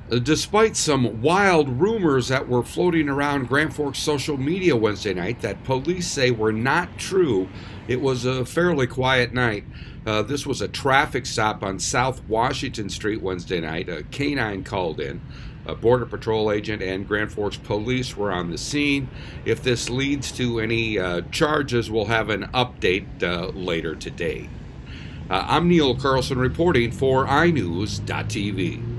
Despite some wild rumors that were floating around Grand Forks social media Wednesday night that police say were not true, it was a fairly quiet night. This was a traffic stop on South Washington Street Wednesday night. A K-9 called in. A Border Patrol agent and Grand Forks police were on the scene. If this leads to any charges, we'll have an update later today. I'm Neil Carlson reporting for iNewZ.TV.